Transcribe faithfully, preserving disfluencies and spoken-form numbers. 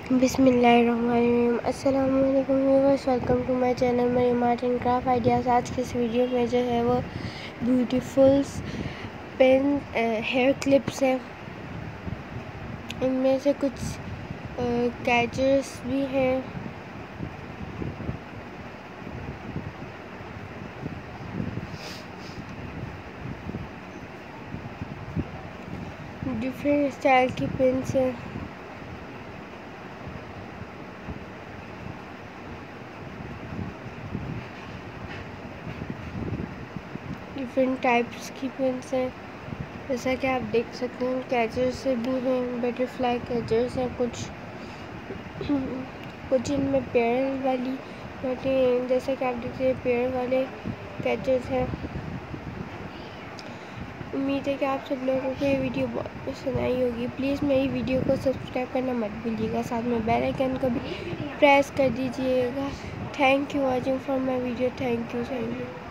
बिस्मिल्लाहिर्रहमानिर्रहीम। अस्सलाम वालेकुम viewers, welcome to my channel Mariyam art and craft ideas. आज के इस वीडियो में जो है वो ब्यूटीफुल पेन हेयर क्लिप्स हैं। इनमें से कुछ कैचर्स भी हैं। डिफरेंट स्टाइल की पेन्स हैं। डिफरेंट टाइप्स की पेन्स हैं, जैसा कि आप देख सकते हैं। कैचर्स से भी हैं, बटरफ्लाई कैचर्स हैं कुछ कुछ इनमें पेयर वाली बैठे हैं, जैसा कि आप देख रहे हैं पेयर वाले कैचर्स हैं। उम्मीद है कि आप सब लोगों को ये वीडियो बहुत पसंद आई होगी। प्लीज़ मेरी वीडियो को सब्सक्राइब करना मत भूलिएगा, साथ में बेल आइकन को भी प्रेस कर दीजिएगा। Thank you watching for my video. Thank you thank you